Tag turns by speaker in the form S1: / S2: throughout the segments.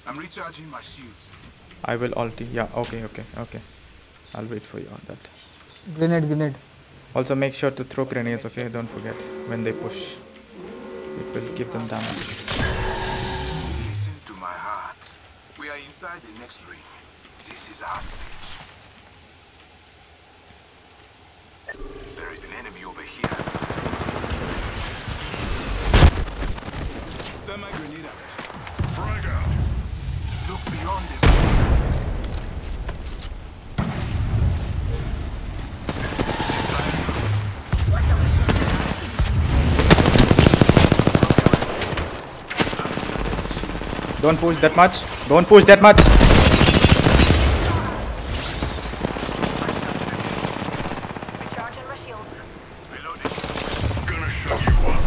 S1: I'm recharging my shields.
S2: I will ulti. Yeah, okay. I'll wait for you on that.
S3: Grenade.
S2: Also make sure to throw grenades, okay? Don't forget when they push. It will give them damage.
S1: Listen to my heart. We are inside the next ring. This is our stage. There is an enemy over here. Then my grenade out. Frag out. Look beyond them.
S2: Don't push that much. Don't push that much.
S4: Recharging my shields.
S1: Reloading. Gonna show you up.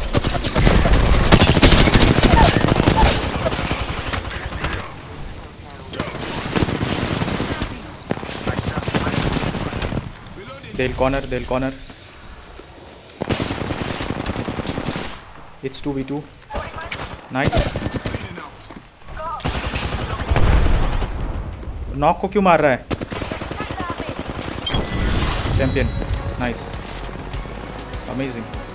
S2: They'll corner. It's 2v2. Nice. Knock को क्यों मार रहा है? Champion. Nice. Amazing.